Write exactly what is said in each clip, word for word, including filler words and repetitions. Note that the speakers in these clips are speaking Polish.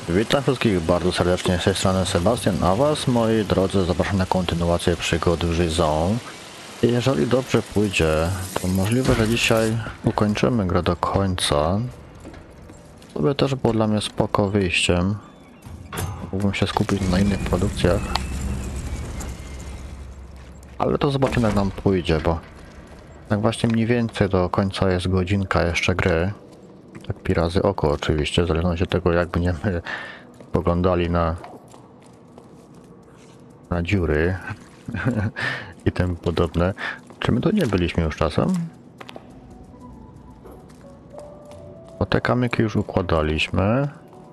Witam wszystkich bardzo serdecznie, z tej strony Sebastian, a was, moi drodzy, zapraszam na kontynuację przygód w Żyzą. Jeżeli dobrze pójdzie, to możliwe, że dzisiaj ukończymy grę do końca. To by też było dla mnie spoko wyjściem. Mógłbym się skupić na innych produkcjach. Ale to zobaczymy, jak nam pójdzie, bo tak właśnie mniej więcej do końca jest godzinka jeszcze gry. Tak pi razy oko oczywiście, w zależności od tego, jak będziemy poglądali na, na dziury i tym podobne. Czy my tu nie byliśmy już czasem? O, te kamyki już układaliśmy.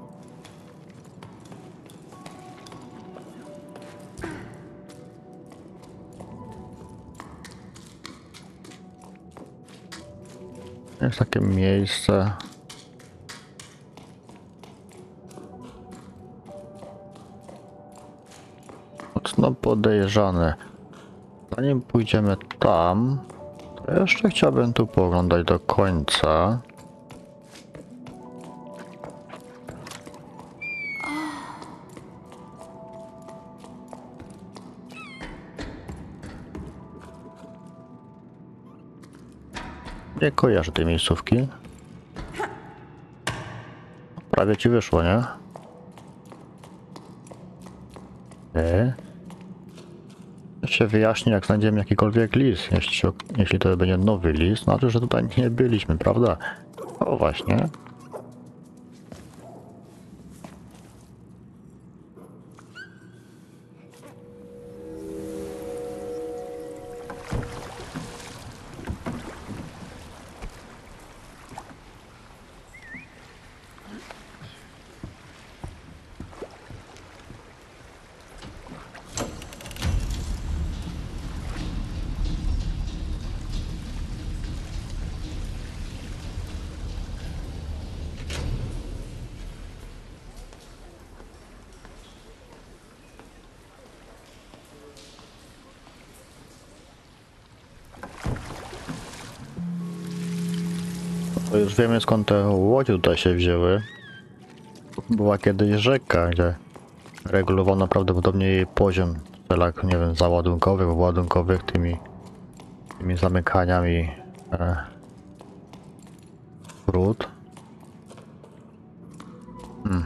Jest takie miejsce. Mocno podejrzane. Zanim pójdziemy tam, to jeszcze chciałbym tu pooglądać do końca. Nie kojarzę tej miejscówki. Prawie ci wyszło, nie? Nie. Się wyjaśni, jak znajdziemy jakikolwiek list. Jeśli, się, jeśli to będzie nowy list, znaczy, że tutaj nie byliśmy, prawda? O właśnie. To już wiemy, skąd te łodzie tutaj się wzięły. Była kiedyś rzeka, gdzie regulowano prawdopodobnie jej poziom w celach, nie wiem, załadunkowych, ładunkowych, tymi, tymi zamykaniami e, rud. Hmm.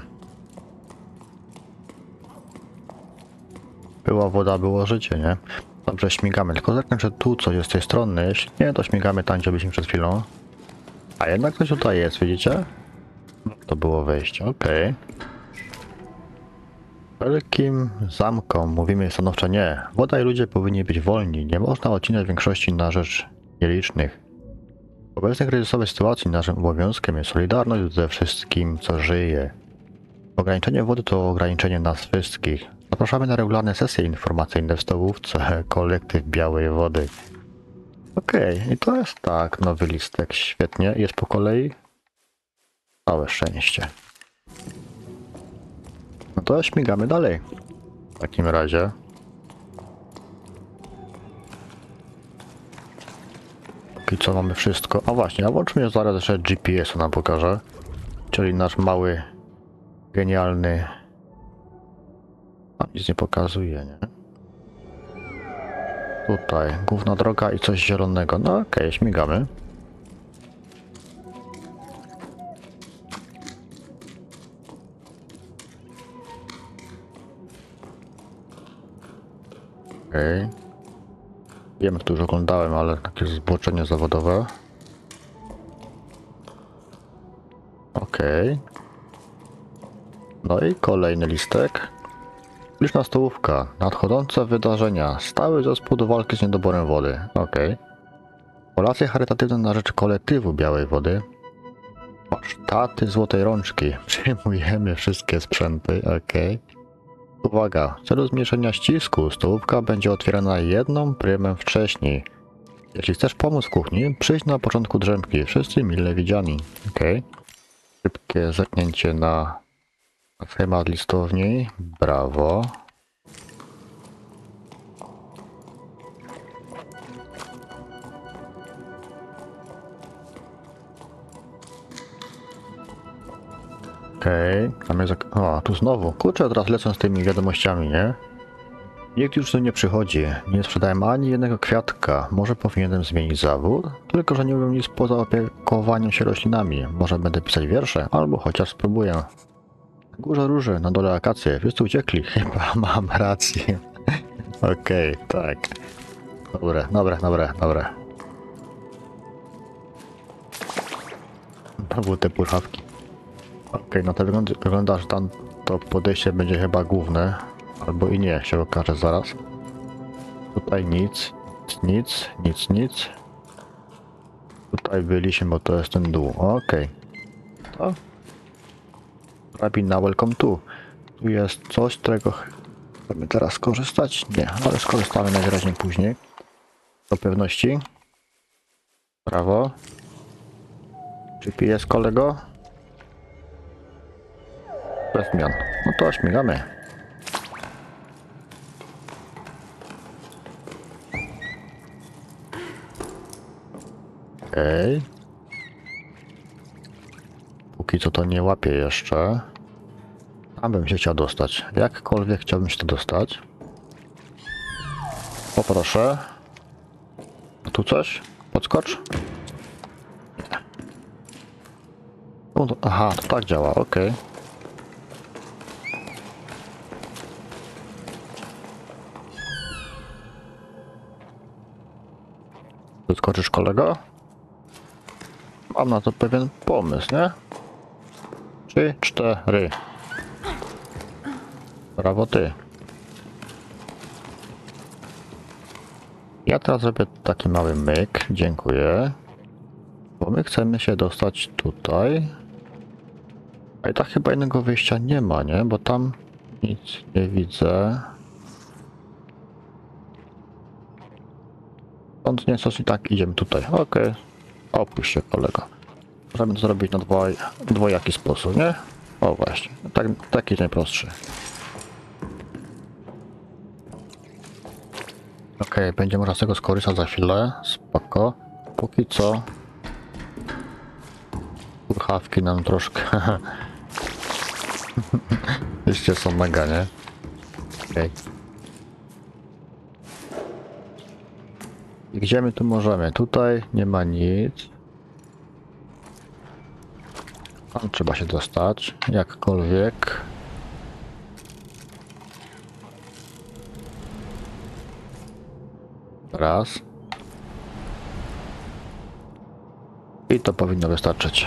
Była woda, było życie, nie? Dobrze, śmigamy. Tylko zerknę, że tu coś jest z tej strony. Jeśli nie, to śmigamy tam, gdzie byliśmy przed chwilą. A jednak coś tutaj jest, widzicie? To było wejście, okej. Okay. Wielkim zamkom mówimy stanowczo nie. Woda i ludzie powinni być wolni. Nie można odcinać większości na rzecz nielicznych. W obecnej kryzysowej sytuacji naszym obowiązkiem jest solidarność ze wszystkim, co żyje. Ograniczenie wody to ograniczenie nas wszystkich. Zapraszamy na regularne sesje informacyjne w stołówce Kolektyw Białej Wody. Okej, okay, i to jest tak, nowy listek, świetnie, jest po kolei. Całe szczęście. No to śmigamy dalej. W takim razie. Póki co mamy wszystko. A właśnie, a włączmy zaraz jeszcze G P S-a nam pokażę. Czyli nasz mały, genialny... A nic nie pokazuje, nie? Tutaj, główna droga i coś zielonego. No okej, okay, śmigamy. Okej. Okay. Wiem, że tu już oglądałem, ale takie zboczenie zawodowe. Okej. Okay. No i kolejny listek. Liczna stołówka. Nadchodzące wydarzenia. Stały zespół do walki z niedoborem wody. Okej. Okay. Kolacje charytatywne na rzecz kolektywu Białej Wody. Warsztaty Złotej Rączki. Przyjmujemy wszystkie sprzęty. Okej. Okay. Uwaga, w celu zmniejszenia ścisku stołówka będzie otwierana jedną prymę wcześniej. Jeśli chcesz pomóc w kuchni, przyjdź na początku drzemki. Wszyscy mile widziani. Okej. Okay. Szybkie zerknięcie na schemat listowni. Brawo. Okej, okay. Tam jest... O, tu znowu. Kurczę, teraz lecą z tymi wiadomościami, nie? Nikt już tu nie przychodzi. Nie sprzedałem ani jednego kwiatka. Może powinienem zmienić zawód? Tylko, że nie umiem nic poza opiekowaniem się roślinami. Może będę pisać wiersze? Albo chociaż spróbuję. Na górze róży, na dole akacje. Wszyscy uciekli. Chyba mam rację. Okej, okay, tak. Dobre, dobre, dobre, dobre. To były te purchawki. Okej, okay, no to wygląda, wygląda, że tam to podejście będzie chyba główne. Albo i nie, się okaże zaraz. Tutaj nic, nic, nic, nic. Tutaj byliśmy, bo to jest ten dół. Okej. Okay. To? Drabina welcome tu. Tu jest coś, z którego chcemy teraz skorzystać? Nie, ale skorzystamy najwyraźniej później. Do pewności. Prawo. G P S, kolego? Bez zmian. No to śmigamy. Okej. Okay. Póki co to nie łapię jeszcze. Tam bym się chciał dostać. Jakkolwiek chciałbym się to dostać. Poproszę. A tu coś? Podskocz? Nie. No to, aha, to tak działa, okej. Okay. Podskoczysz, kolego? Mam na to pewien pomysł, nie? Trzy, cztery. Brawo ty. Ja teraz zrobię taki mały myk. Dziękuję. Bo my chcemy się dostać tutaj. A i tak chyba innego wyjścia nie ma, nie? Bo tam nic nie widzę. Stąd nie coś i tak idziemy tutaj. Okej. Okay. Opuść się, kolego. Możemy to zrobić na dwoj, dwojaki sposób, nie? O właśnie. Tak, taki najprostszy. Okej, okay, będzie można z tego skorzystać za chwilę. Spoko. Póki co... Purchawki nam troszkę... Jeszcze są mega, nie? Okej. Okay. I gdzie my tu możemy? Tutaj nie ma nic. Tam trzeba się dostać. Jakkolwiek. Raz. I to powinno wystarczyć.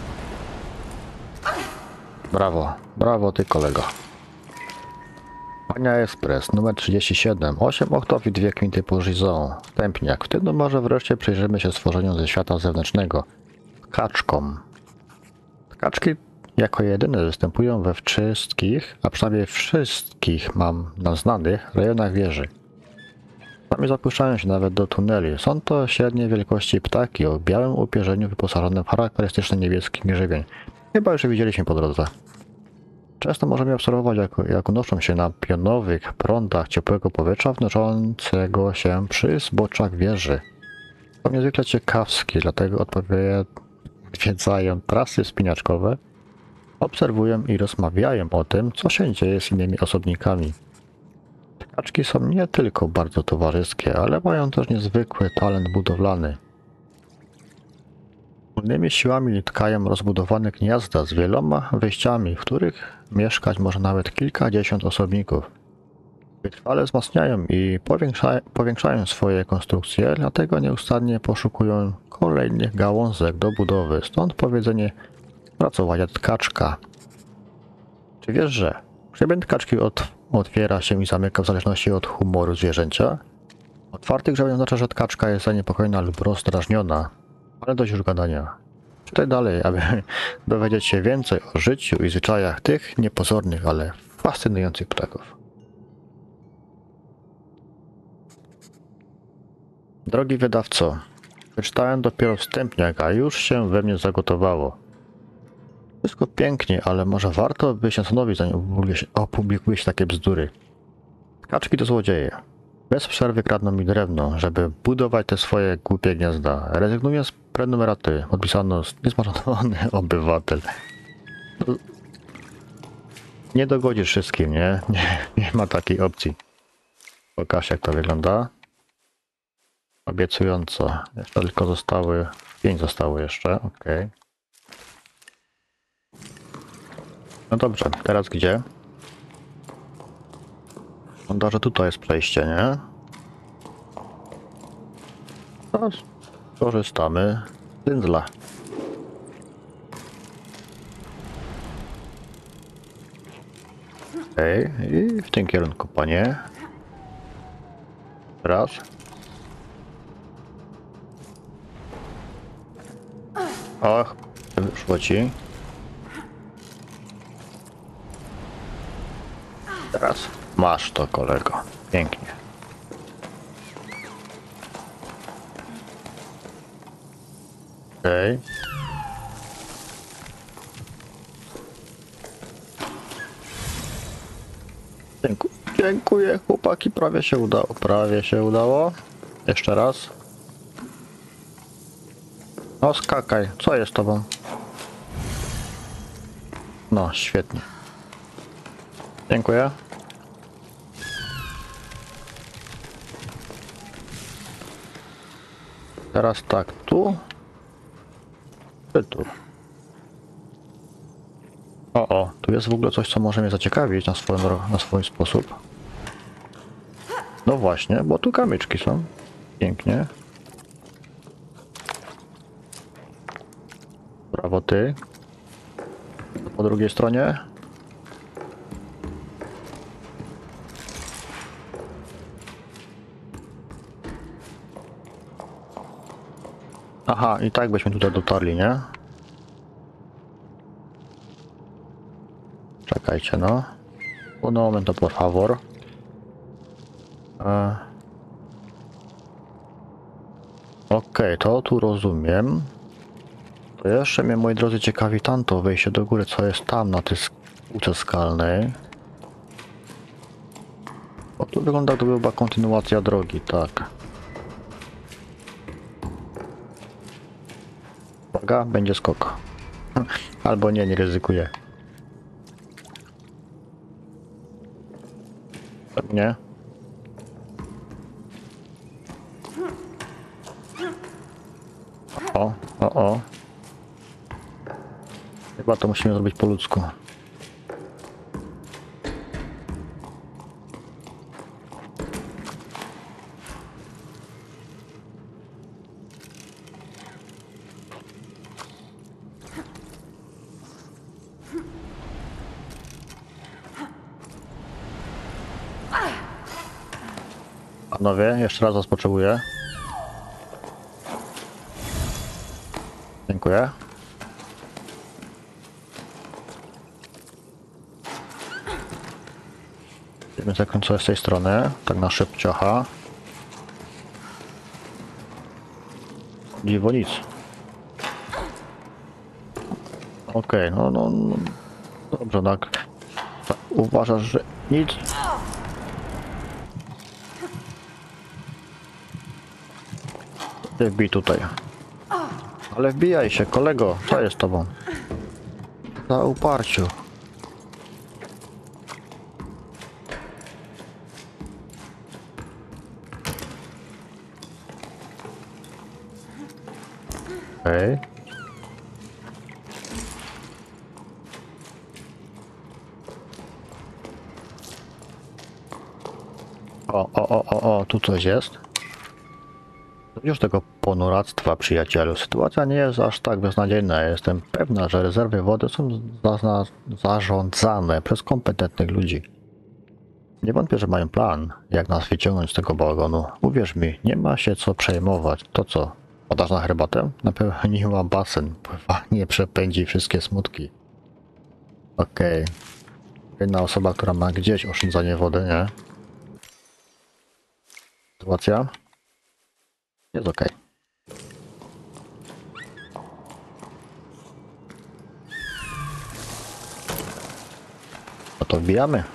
Brawo. Brawo ty, kolego. Pania Ekspres, numer trzydzieści siedem. osiem októw i dwie kwinty półżyzą. Wstępniak. W tym numerze wreszcie przyjrzymy się stworzeniu ze świata zewnętrznego. Tkaczkom. Tkaczki jako jedyne występują we wszystkich, a przynajmniej wszystkich mam na znanych rejonach wieży. Sami zapuszczają się nawet do tuneli. Są to średniej wielkości ptaki o białym upierzeniu wyposażone w charakterystyczny niebieski grzebień. Chyba już je widzieliśmy po drodze. Często możemy obserwować, jak, jak unoszą się na pionowych prądach ciepłego powietrza wnoszącego się przy zboczach wieży. To niezwykle ciekawskie, dlatego odwiedzają trasy wspinaczkowe, obserwują i rozmawiają o tym, co się dzieje z innymi osobnikami. Tkaczki są nie tylko bardzo towarzyskie, ale mają też niezwykły talent budowlany. Wspólnymi siłami tkają rozbudowane gniazda z wieloma wyjściami, w których mieszkać może nawet kilkadziesiąt osobników. Wytrwale wzmacniają i powiększa, powiększają swoje konstrukcje, dlatego nieustannie poszukują kolejnych gałązek do budowy, stąd powiedzenie pracowania tkaczka. Czy wiesz, że grzebień tkaczki od, otwiera się i zamyka w zależności od humoru zwierzęcia? Otwarty grzebień oznacza, że tkaczka jest zaniepokojona lub rozdrażniona. Ale dość już gadania. Czytaj dalej, aby dowiedzieć się więcej o życiu i zwyczajach tych niepozornych, ale fascynujących ptaków. Drogi wydawco, przeczytałem dopiero wstępniak, a już się we mnie zagotowało. Wszystko pięknie, ale może warto by się zastanowić, zanim opublikujesz takie bzdury. Tkaczki to złodzieje. Bez przerwy kradną mi drewno, żeby budować te swoje głupie gniazda. Rezygnuję z prenumeraty. Podpisano niezmarnowany obywatel. Nie dogodzisz wszystkim, nie? Nie, nie ma takiej opcji. Pokaż jak to wygląda. Obiecująco. Jeszcze tylko zostały... Pięć zostało jeszcze, ok. No dobrze, teraz gdzie? Wygląda, że tutaj jest przejście, nie? Teraz korzystamy z dyndzla. Okej, okay. I w tym kierunku, panie. Raz. Och, wyszło ci. Teraz masz to, kolego. Pięknie. Okej. Okay. Dziękuję. Dziękuję, chłopaki. Prawie się udało. Prawie się udało. Jeszcze raz. No skakaj. Co jest z tobą? No, świetnie. Dziękuję. Teraz tak, tu. Czy tu? O, o, tu jest w ogóle coś, co może mnie zaciekawić na swój, na swój sposób. No właśnie, bo tu kamyczki są. Pięknie. Brawo ty. Po drugiej stronie. Aha, i tak byśmy tutaj dotarli, nie? Czekajcie, no. Un momento, por favor. E... Okej, okay, to tu rozumiem. To jeszcze mnie, moi drodzy, ciekawi tamto wejście do góry, co jest tam na tej skórce skalnej. Bo tu wygląda, to była kontynuacja drogi, tak. Uwaga, będzie skok. Albo nie, nie ryzykuję. Nie. O, o, o. Chyba to musimy zrobić po ludzku. Panowie, jeszcze raz was potrzebuję. Dziękuję. Wiemy zakończyć z tej strony, tak na szybciocha. Dziwo nic. Okej, okay, no, no, no. Dobrze, tak. Uważasz, że nic? Ty wbij tutaj. Ale wbijaj się, kolego, co jest z tobą? Za uparciu. Okej. Okay. O, o, o, o, o, tu coś jest. Już tego ponuractwa, przyjacielu. Sytuacja nie jest aż tak beznadziejna. Jestem pewna, że rezerwy wody są za, za, zarządzane przez kompetentnych ludzi. Nie wątpię, że mają plan, jak nas wyciągnąć z tego balonu. Uwierz mi, nie ma się co przejmować. To co? Podasz na herbatę? Napełniła basen. Pływanie przepędzi wszystkie smutki. Okej. Okay. Jedna osoba, która ma gdzieś oszczędzanie wody, nie? Sytuacja? Jest ok. No to wbijamy.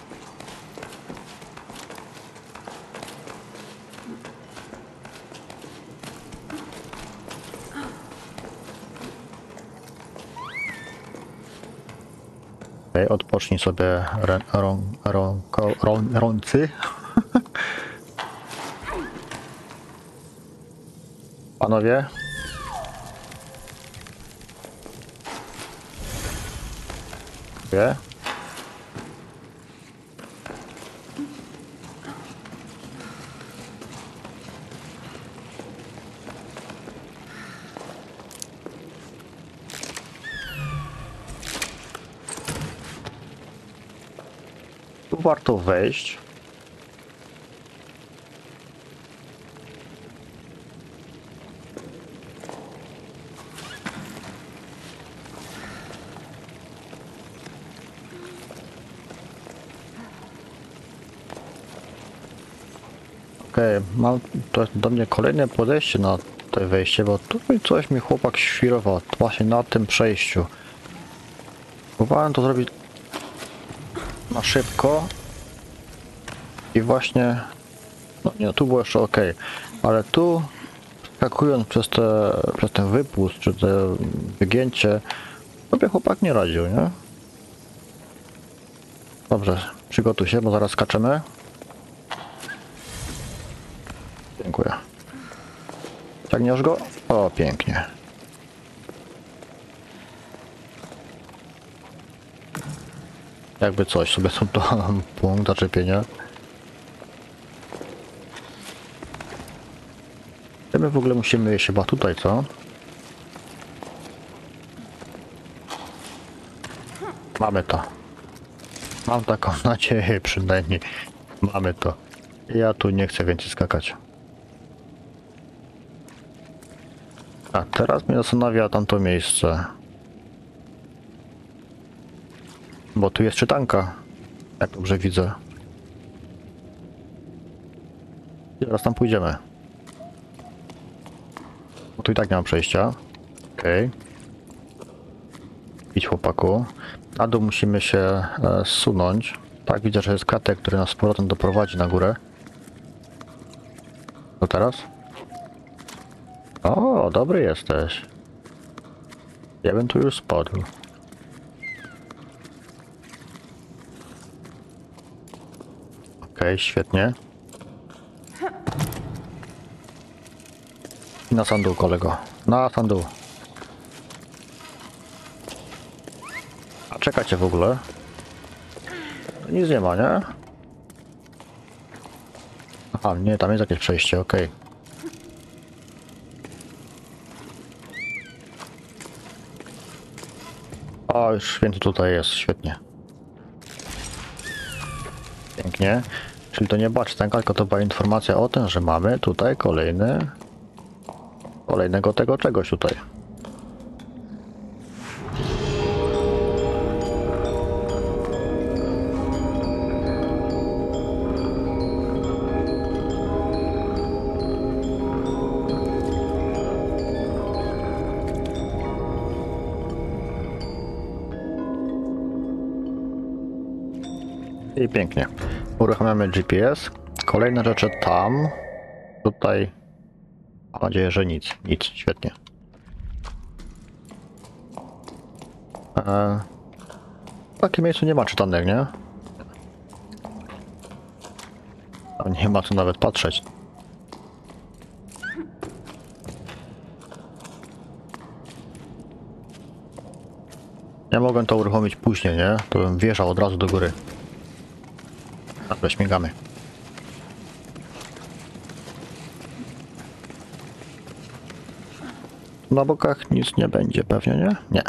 Ok, Okej, odpocznij sobie rę, rą, rą, rą, rący. Panowie. Wie? Tu warto wejść. Okej, mam to jest do mnie kolejne podejście na to wejście, bo tutaj coś mi chłopak świrował właśnie na tym przejściu. Próbowałem to zrobić na szybko i właśnie, no nie, tu było jeszcze ok, ale tu skakując przez, te, przez ten wypust, czy te wygięcie, sobie chłopak nie radził, nie? Dobrze, przygotuj się, bo zaraz skaczemy. Dziękuję. Ciągniesz go? O, pięknie. Jakby coś, sobie są to punkt zaczepienia. My w ogóle musimy jeść chyba tutaj, co? Mamy to. Mam taką nadzieję przynajmniej. Mamy to. Ja tu nie chcę więcej skakać. A teraz mnie zastanawia tamto miejsce. Bo tu jest czytanka. Jak dobrze widzę. I teraz tam pójdziemy. Bo tu i tak nie mam przejścia. Okej. Okay. Idź, chłopaku. Na dół musimy się e, zsunąć. Tak, widzę, że jest kratek, który nas z powrotem doprowadzi na górę. Co teraz? O, dobry jesteś. Ja bym tu już spadł. Okej, okay, świetnie. I na sam dół, kolego. Na sam dół. A czekacie w ogóle? Nic nie ma, nie? Aha, nie, tam jest jakieś przejście, okej. Okay. O, już święty tutaj jest, świetnie. Pięknie. Czyli to nie była czytanka, tylko to była informacja o tym, że mamy tutaj kolejny... Kolejnego tego czegoś tutaj. I pięknie. Uruchamiamy G P S. Kolejne rzeczy tam. Tutaj. Mam nadzieję, że nic. Nic. Świetnie. Eee, w takim miejscu nie ma czytanek, nie? Tam nie ma co nawet patrzeć. Ja mogłem to uruchomić później, nie? To bym wjeżdżał od razu do góry. Dobra, śmigamy. Na bokach nic nie będzie pewnie, nie? Nie.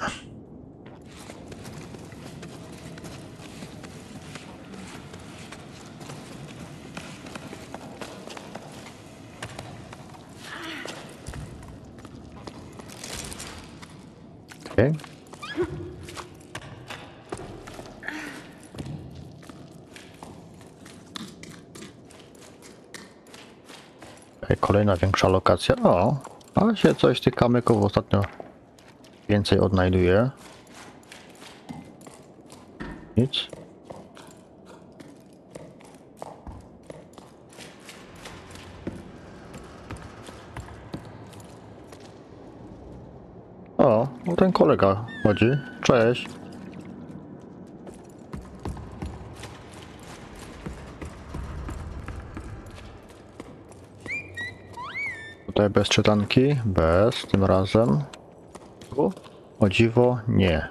Okej. Okay, kolejna większa lokacja. O, a się coś tych kamyków ostatnio więcej odnajduje. Nic. O, no ten kolega chodzi. Cześć. Tutaj bez czytanki? Bez, tym razem. Tu? O dziwo, nie.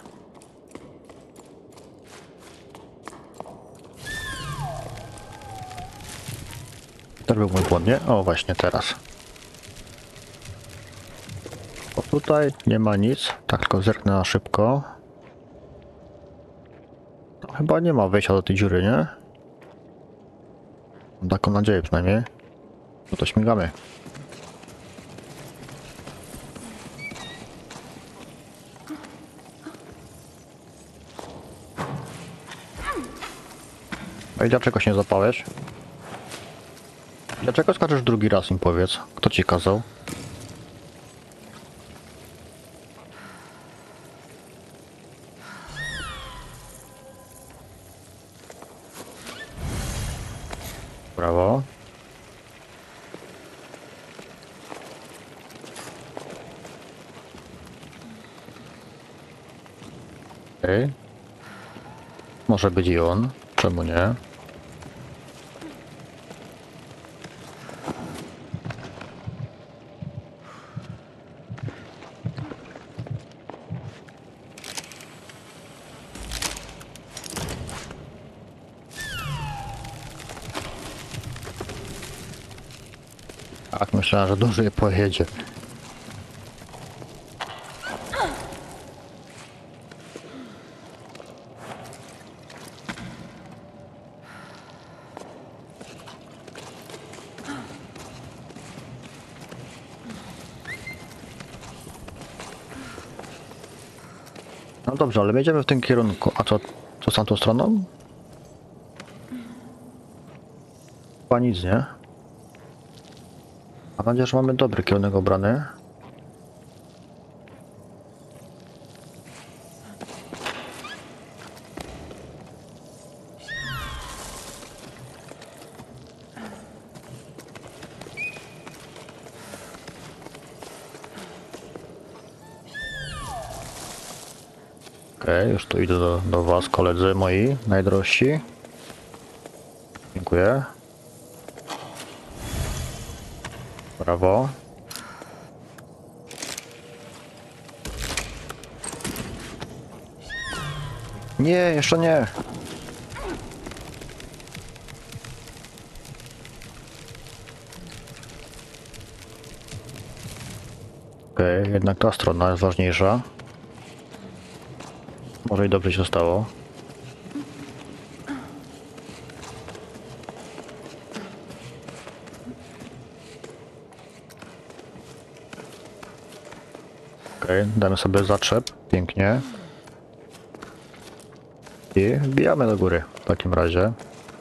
Też był mój błąd, nie? O, właśnie teraz. Bo tutaj nie ma nic, tak tylko zerknę na szybko. To chyba nie ma wejścia do tej dziury, nie? Mam taką nadzieję przynajmniej. No to śmigamy. No i dlaczego się nie zapałeś? Dlaczego skaczesz drugi raz, im powiedz? Kto ci kazał? Brawo. Okej. Okay. Może być i on. Czemu nie? Tak, myślałem, że dłużej pojedzie. No dobrze, ale jedziemy w tym kierunku. A co, co z tamtą stroną? Chyba nic, nie? Mam nadzieję, że mamy dobry kierunek obrany. Okej, okay, już tu idę do, do was, koledzy moi najdrożsi. Dziękuję. Brawo. Nie, jeszcze nie. Okej, okay, jednak ta strona jest ważniejsza. Może i dobrze się stało. Okej, okay, damy sobie zaczep. Pięknie. I wbijamy do góry w takim razie.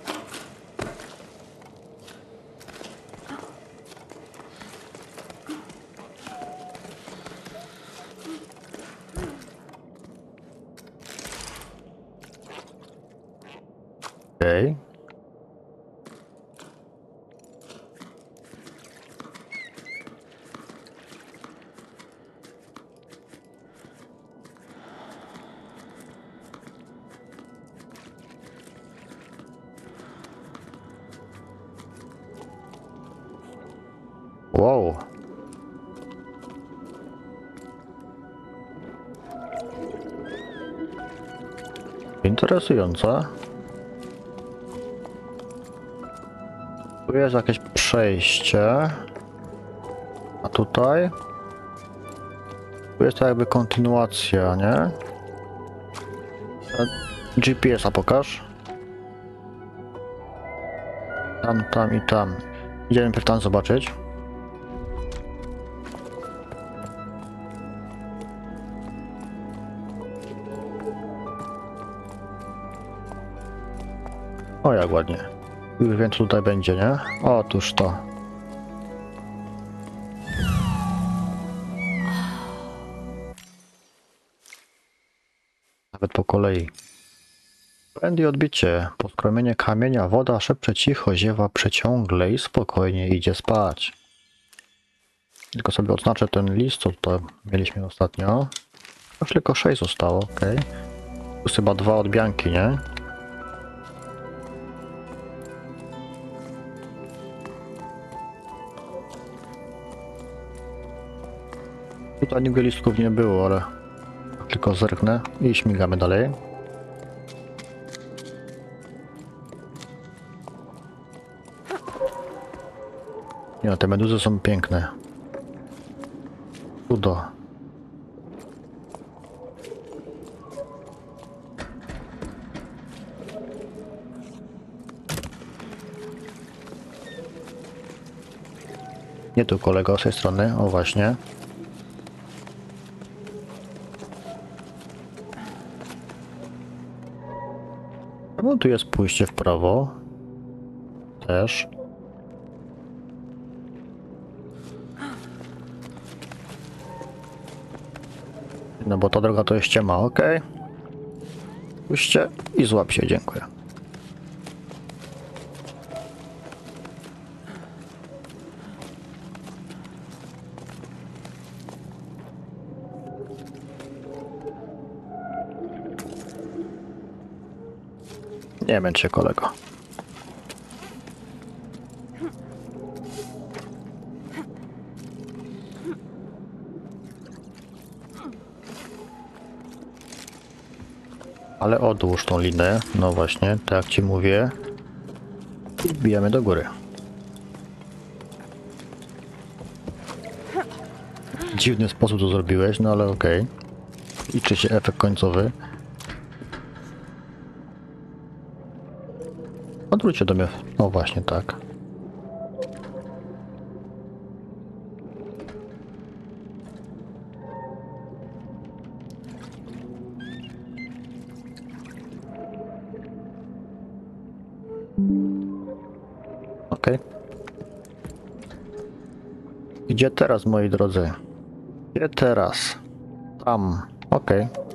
Okej. Okay. Wow. Interesujące. Tu jest jakieś przejście. A tutaj? Tu jest to jakby kontynuacja, nie? G P S-a pokaż. Tam, tam i tam. Idziemy pierw tam zobaczyć. O, jak ładnie. Już wiem, co tutaj będzie, nie? Otóż to. Nawet po kolei. Błędy i odbicie. Poskromienie kamienia, woda szepcze cicho, ziewa przeciągle i spokojnie idzie spać. Tylko sobie odznaczę ten list, co to mieliśmy ostatnio. Już tylko sześć zostało, ok. Tu chyba dwa odbianki, nie? Tutaj nigdy listków nie było, ale tylko zerknę i śmigamy dalej. Nie no, te meduzy są piękne. Cudo. Nie tu kolego z tej strony, o właśnie. No tu jest pójście w prawo. Też. No bo ta droga to jest ściema, ok. Pójście i złap się, dziękuję. Nie męcz się, kolego. Ale odłóż tą linę, no właśnie, tak jak ci mówię. I wbijamy do góry. Dziwny sposób to zrobiłeś, no ale okej. Okay. Liczy się efekt końcowy. Odwróć się do mnie. No właśnie, tak. Okej. Okay. Gdzie teraz, moi drodzy? Gdzie teraz? Tam. Okej. Okay.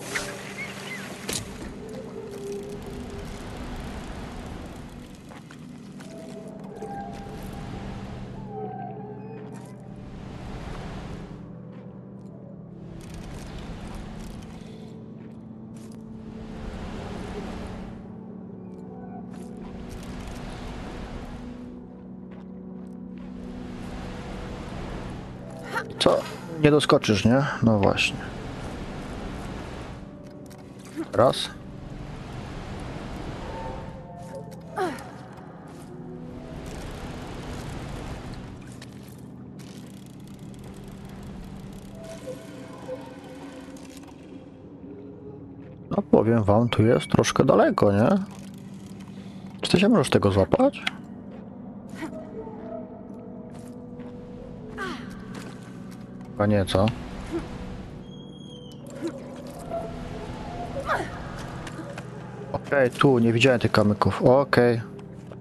Co? Nie doskoczysz, nie? No właśnie. Raz. No powiem wam, tu jest troszkę daleko, nie? Czy ty się możesz tego złapać? Chyba nie, co? Okej, okay, tu nie widziałem tych kamyków. Okej. Okay.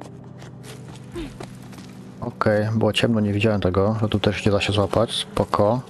Okej, okay, było ciemno, nie widziałem tego, że tu też nie da się złapać. Spoko.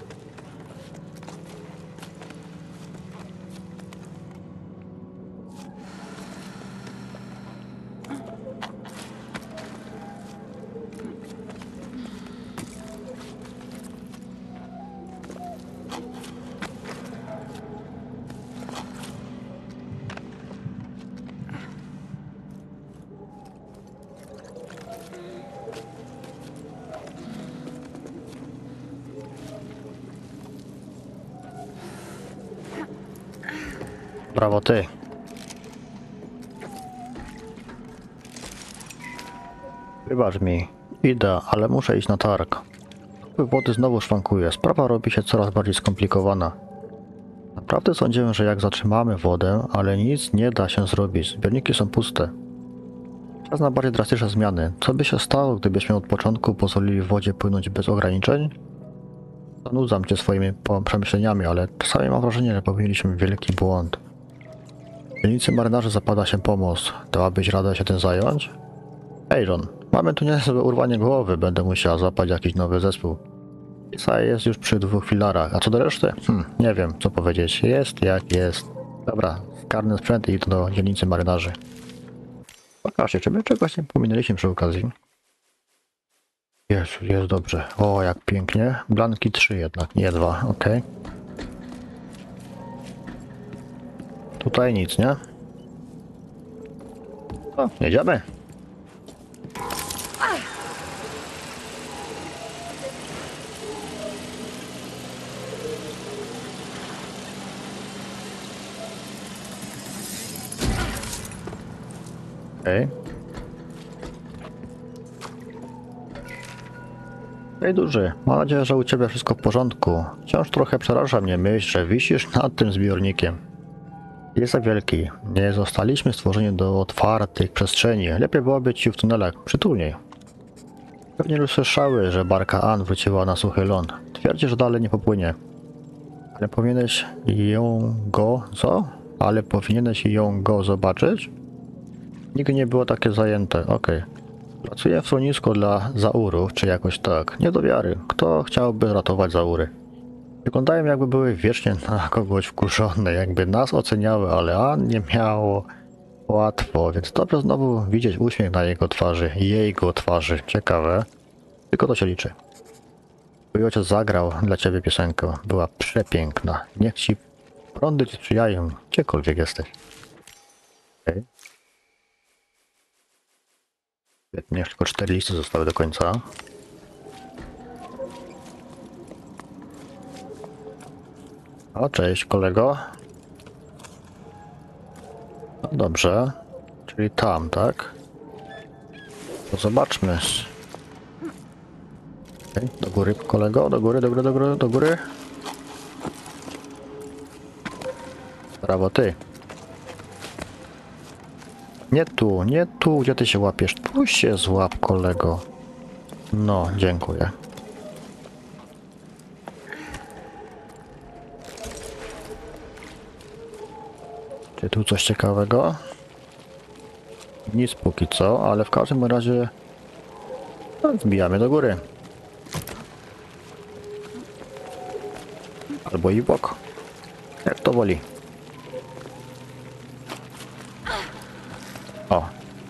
Brawo ty. Wybacz mi. Idę, ale muszę iść na targ. Wody znowu szwankuje. Sprawa robi się coraz bardziej skomplikowana. Naprawdę sądziłem, że jak zatrzymamy wodę, ale nic nie da się zrobić. Zbiorniki są puste. Czas na bardziej drastyczne zmiany. Co by się stało, gdybyśmy od początku pozwolili wodzie płynąć bez ograniczeń? Zanudzam cię swoimi przemyśleniami, ale czasami mam wrażenie, że popełniliśmy wielki błąd. Dzielnicy marynarze zapada się pomoc. Dałabyś radę się tym zająć? Aaron, mamy tu niezłe urwanie głowy. Będę musiała złapać jakiś nowy zespół. Isa jest już przy dwóch filarach. A co do reszty? Hm, nie wiem, co powiedzieć. Jest jak jest. Dobra, karny sprzęt i idę do dzielnicy marynarzy. Pokażcie, czy my czegoś nie pominęliśmy przy okazji? Jest, jest dobrze. O, jak pięknie. Blanki trzy jednak, nie dwa, ok. Tutaj nic, nie? O, jedziemy. Okej. Ej duży, mam nadzieję, że u ciebie wszystko w porządku. Wciąż trochę przeraża mnie myśl, że wisisz nad tym zbiornikiem. Jest za wielki. Nie zostaliśmy stworzeni do otwartych przestrzeni. Lepiej byłoby ci w tunelach przytulniej. Pewnie już słyszały, że barka Ann wróciła na suchy ląd. Twierdzi, że dalej nie popłynie. Ale powinieneś ją go... co? Ale powinieneś ją go zobaczyć? Nigdy nie było takie zajęte. Okej. Okay. Pracuję w schronisku dla zaurów, czy jakoś tak. Nie do wiary. Kto chciałby ratować zaury? Wyglądają jakby były wiecznie na kogoś wkurzone, jakby nas oceniały, ale Ann nie miało łatwo, więc dobrze znowu widzieć uśmiech na jego twarzy, jego twarzy. Ciekawe. Tylko to się liczy. Twój ojciec zagrał dla ciebie piosenkę. Była przepiękna. Niech ci prądy ci sprzyjają, gdziekolwiek jesteś. Okay. Świetnie, tylko cztery listy zostały do końca. O, cześć kolego. No dobrze. Czyli tam, tak? To zobaczmy. Okay. Do góry kolego, do góry, do góry, do góry, do góry. Brawo ty. Nie tu, nie tu, gdzie ty się łapiesz. Tu się złap kolego. No, dziękuję. Czy tu coś ciekawego? Nic póki co, ale w każdym razie no, wbijamy do góry. Albo i bok. Jak to woli. O.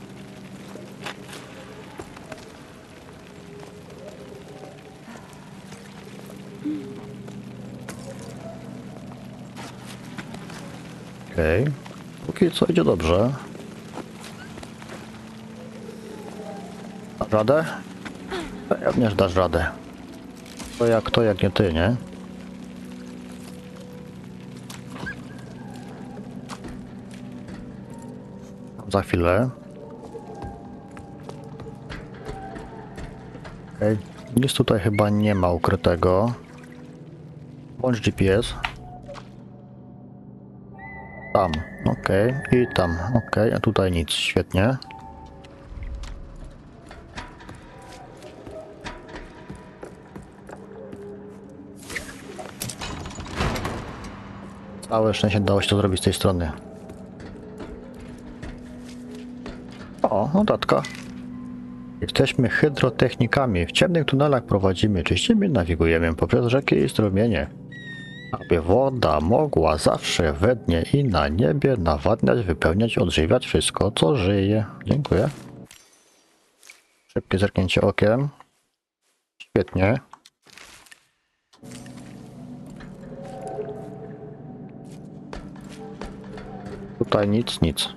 Okej. Okay. Póki co idzie dobrze. Dasz radę? Pewnie dasz radę. To jak to, jak nie ty, nie? Za chwilę. Okay. Nic tutaj chyba nie ma ukrytego. Bądź G P S. Tam, ok. I tam, ok. A tutaj nic, świetnie. Całe szczęście dało się to zrobić z tej strony. O, notatka. Jesteśmy hydrotechnikami. W ciemnych tunelach prowadzimy, czyścimy, nawigujemy poprzez rzeki i strumienie. Aby woda mogła zawsze we dnie i na niebie nawadniać, wypełniać, odżywiać wszystko, co żyje. Dziękuję. Szybkie zerknięcie okiem. Świetnie. Tutaj nic, nic.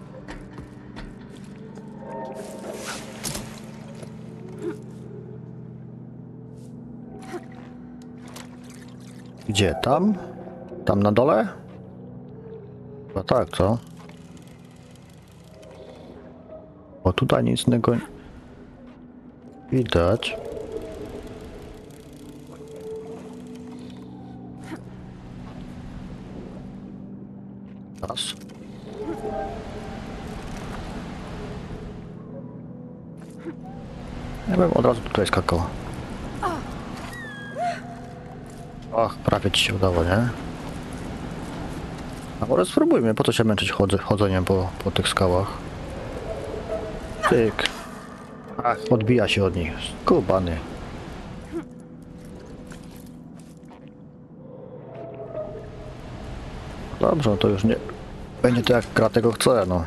Gdzie? Tam? Tam na dole? Chyba tak, co? Bo tutaj nic innego widać. Raz. Ja bym od razu tutaj skakał. Ach, prawie ci się udało, nie? A może spróbujmy, po co się męczyć chodze, chodzeniem po, po tych skałach? Tyk. Ach, odbija się od nich. Skubany. Dobrze, no to już nie będzie to jak gra tego chce, no.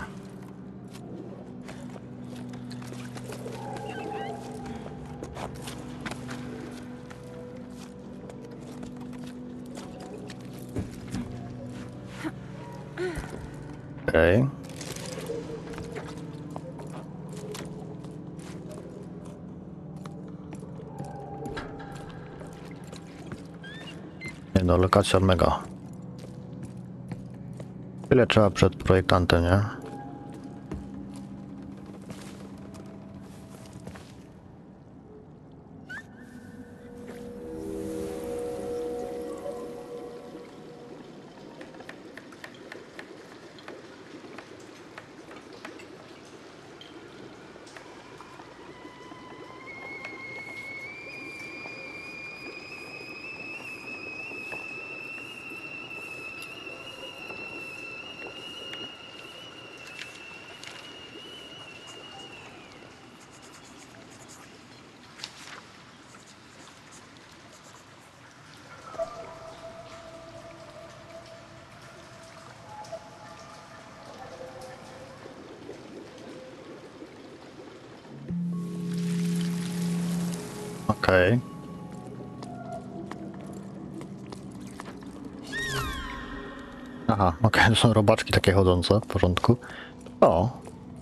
Okej. Okay. Nie no, lokacja mega. Tyle trzeba przed projektantem, nie? Okej. Aha, okej, to są robaczki takie chodzące, w porządku. O!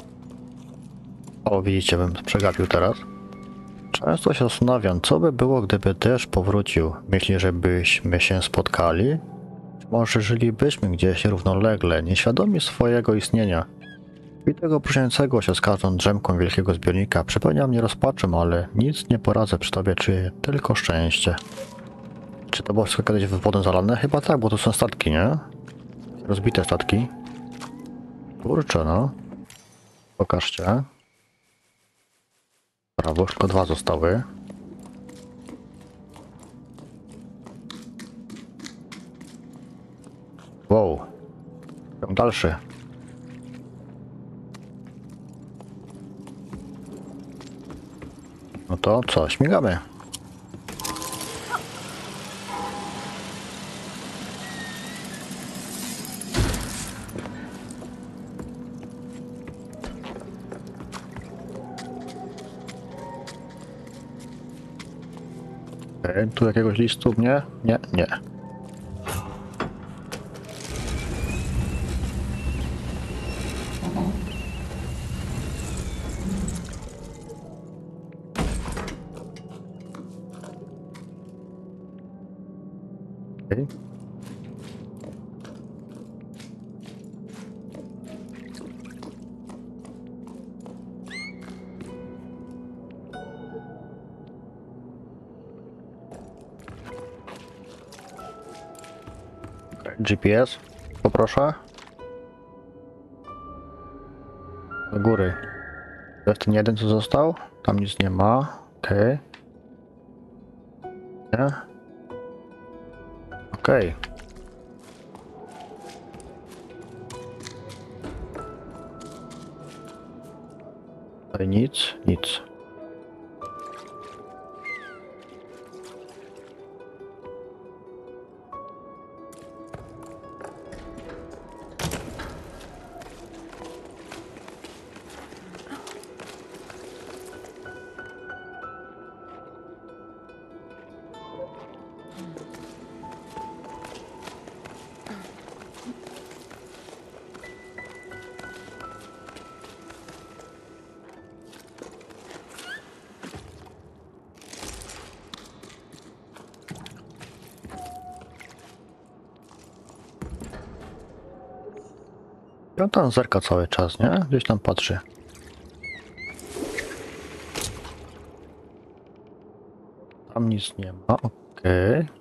O, widzicie, bym przegapił teraz. Często się zastanawiam, co by było, gdyby deszcz powrócił. Myśli, żebyśmy się spotkali? Czy może żylibyśmy gdzieś równolegle, nieświadomi swojego istnienia? I tego próżniącego się z każdą drzemką wielkiego zbiornika przypełnia mnie rozpaczem, ale nic nie poradzę przy tobie, czuję tylko szczęście. Czy to było wszystko kiedyś w wodę zalane? Chyba tak, bo to są statki, nie? Rozbite statki. Kurczę, no. Pokażcie. Brawo, już tylko dwa zostały. Wow. Tam dalszy. No to co, śmigamy. Okay, tu jakiegoś listu? Nie? Nie, nie. Okay. G P S, poproszę. Do góry. To jest ten jeden, co został? Tam nic nie ma. Okej. Okay. Nie? Okej. Okay. Tutaj nic, nic. I on tam zerka cały czas, nie? Gdzieś tam patrzy. Tam nic nie ma, okej. Okay.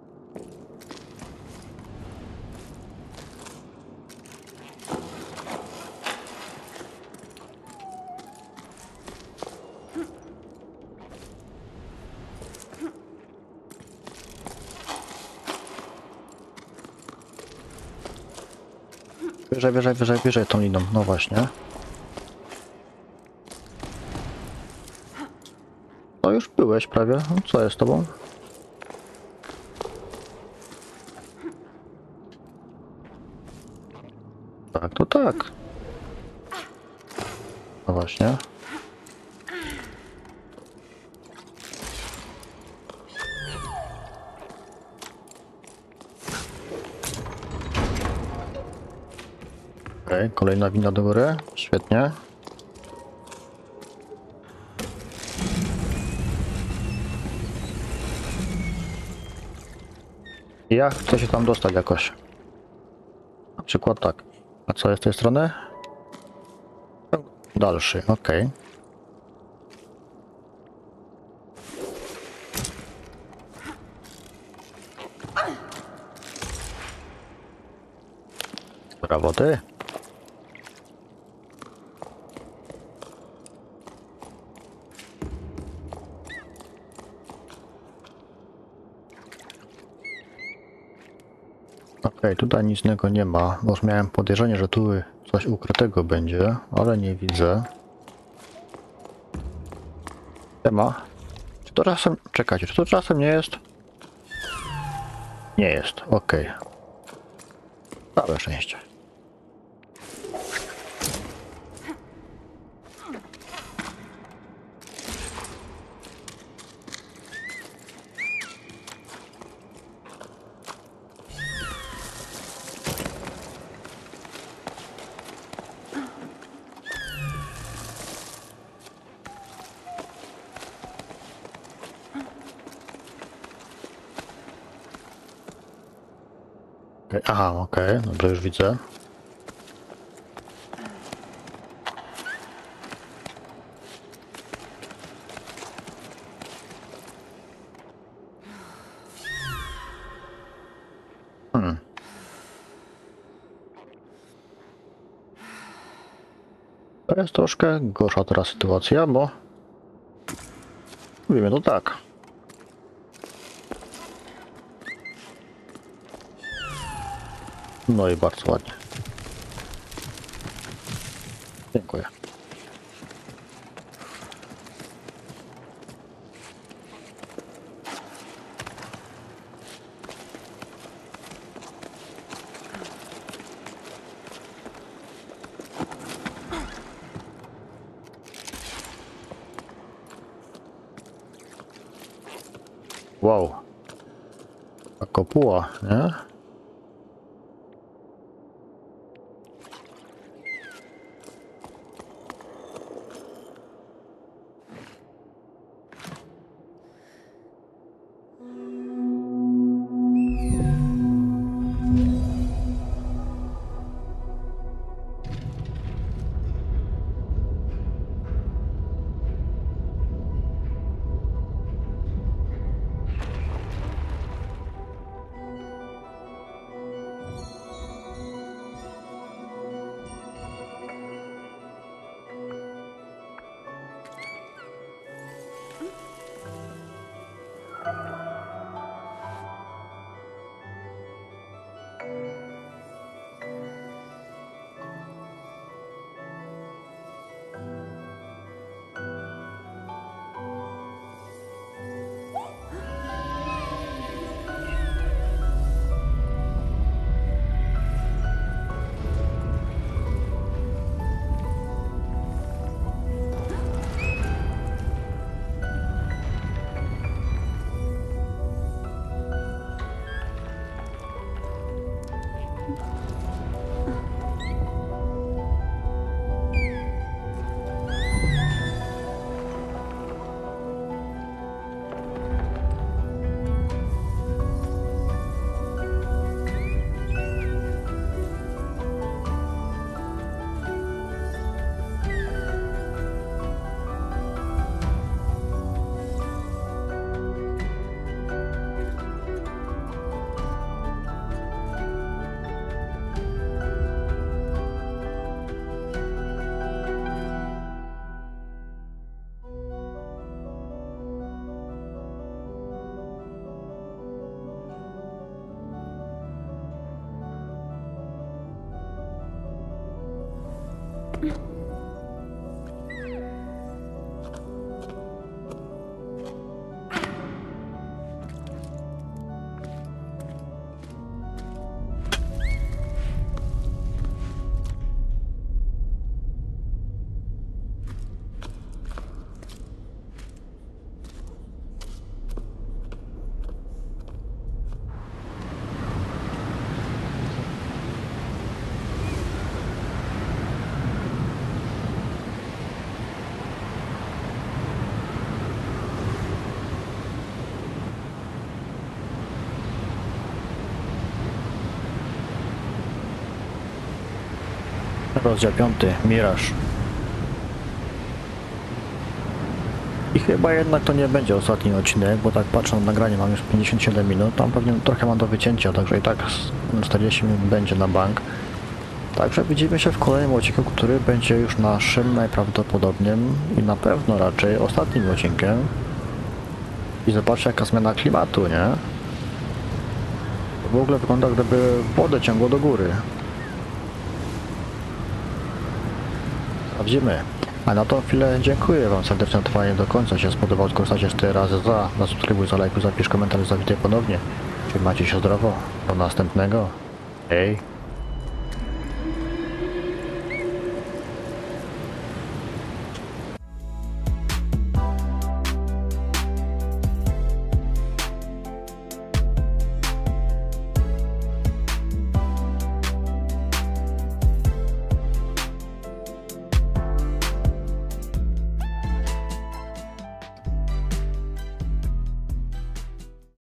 Wyżej, wyżej, wyżej, wyżej tą liną, no właśnie. No już byłeś prawie, no, co jest z tobą? Tak, to tak. No właśnie. Okej, okay, kolejna wina do góry, świetnie. Ja chcę się tam dostać jakoś. Na przykład tak. A co jest z tej strony? Dalszy, ok. Brawo ty. Okej, okay, tutaj nic innego nie ma, bo już miałem podejrzenie, że tu coś ukrytego będzie, ale nie widzę. Nie ma. Czy to czasem... Czekajcie, czy to czasem nie jest? Nie jest, okej. Okay. Całe szczęście. Okay. Aha, okej, okay. Dobrze, już widzę. Hmm. To jest troszkę gorsza teraz sytuacja, bo mówimy to tak. No i bardzo ładnie. Dziękuję. Wow. Ta kopuła, nie? Rozdział piąty, Miraż. I chyba jednak to nie będzie ostatni odcinek, bo tak patrzę na nagranie, mam już pięćdziesiąt siedem minut, tam pewnie trochę mam do wycięcia, także i tak czterdzieści minut będzie na bank. Także widzimy się w kolejnym odcinku, który będzie już naszym najprawdopodobniej i na pewno raczej ostatnim odcinkiem. I zobaczcie, jaka zmiana klimatu, nie? To w ogóle wygląda, gdyby wodę ciągło do góry. Sprawdzimy. A na tą chwilę dziękuję Wam serdecznie za trwanie do końca. Się spodobał, skorzystacie cztery razy za. Zasubskrybuj, zalajkuj, zapisz komentarz, zawitaj ponownie. Trzymajcie się zdrowo. Do następnego. Hej.